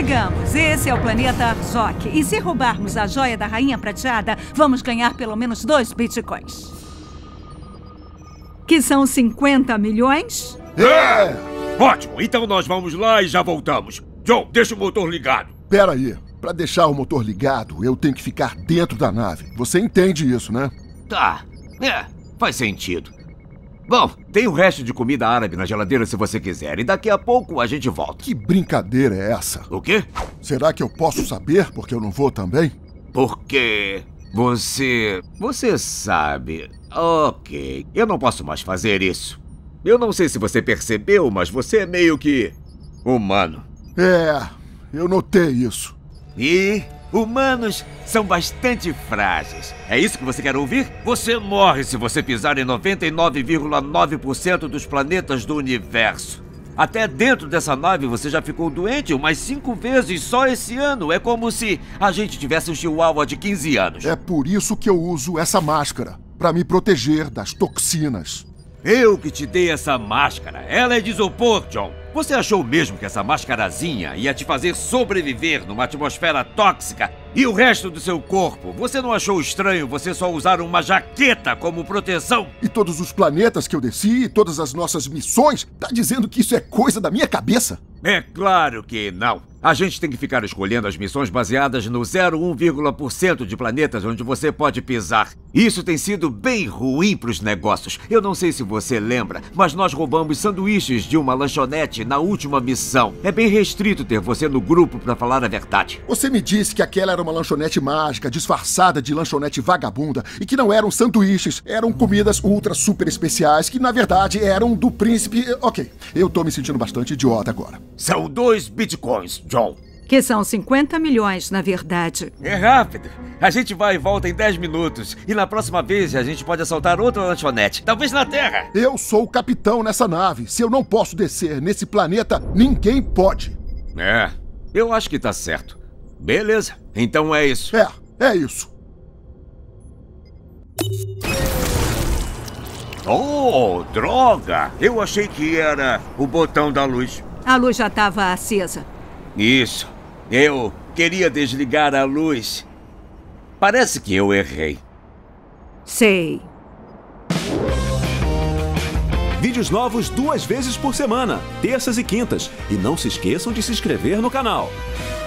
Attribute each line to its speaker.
Speaker 1: Chegamos. Esse é o planeta Arzok. E se roubarmos a joia da Rainha Prateada, vamos ganhar pelo menos 2 bitcoins. Que são 50 milhões?
Speaker 2: É! Ótimo, então nós vamos lá e já voltamos. John, deixa o motor ligado.
Speaker 3: Pera aí. Pra deixar o motor ligado, eu tenho que ficar dentro da nave. Você entende isso, né?
Speaker 2: Tá. Faz sentido. Bom, tem o resto de comida árabe na geladeira se você quiser. E daqui a pouco a gente volta.
Speaker 3: Que brincadeira é essa?
Speaker 2: O quê?
Speaker 3: Será que eu posso saber porque eu não vou também?
Speaker 2: Porque você sabe. Ok, eu não posso mais fazer isso. Eu não sei se você percebeu, mas você é meio que humano.
Speaker 3: É, eu notei isso.
Speaker 2: E humanos são bastante frágeis. É isso que você quer ouvir? Você morre se você pisar em 99,9% dos planetas do universo. Até dentro dessa nave você já ficou doente umas 5 vezes só esse ano. É como se a gente tivesse um chihuahua de 15 anos.
Speaker 3: É por isso que eu uso essa máscara, pra me proteger das toxinas.
Speaker 2: Eu que te dei essa máscara. Ela é de isopor, John. Você achou mesmo que essa mascarazinha ia te fazer sobreviver numa atmosfera tóxica e o resto do seu corpo? Você não achou estranho você só usar uma jaqueta como proteção?
Speaker 3: E todos os planetas que eu desci, e todas as nossas missões, tá dizendo que isso é coisa da minha cabeça?
Speaker 2: É claro que não. A gente tem que ficar escolhendo as missões baseadas no 0,1% de planetas onde você pode pisar. Isso tem sido bem ruim para os negócios. Eu não sei se você lembra, mas nós roubamos sanduíches de uma lanchonete na última missão. É bem restrito ter você no grupo para falar a verdade.
Speaker 3: Você me disse que aquela era uma lanchonete mágica, disfarçada de lanchonete vagabunda, e que não eram sanduíches, eram comidas ultra super especiais, que na verdade eram do príncipe... Ok, eu tô me sentindo bastante idiota agora.
Speaker 2: São 2 bitcoins, John.
Speaker 1: Que são 50 milhões, na verdade.
Speaker 2: É rápido. A gente vai e volta em 10 minutos. E na próxima vez a gente pode assaltar outra lanchonete. Talvez na Terra.
Speaker 3: Eu sou o capitão nessa nave. Se eu não posso descer nesse planeta, ninguém pode.
Speaker 2: Eu acho que tá certo. Beleza, então é isso.
Speaker 3: É isso.
Speaker 2: Oh, droga! Eu achei que era o botão da luz.
Speaker 1: A luz já estava acesa.
Speaker 2: Isso. Eu queria desligar a luz. Parece que eu errei.
Speaker 1: Sei.
Speaker 4: Vídeos novos 2 vezes por semana, terças e quintas. E não se esqueçam de se inscrever no canal.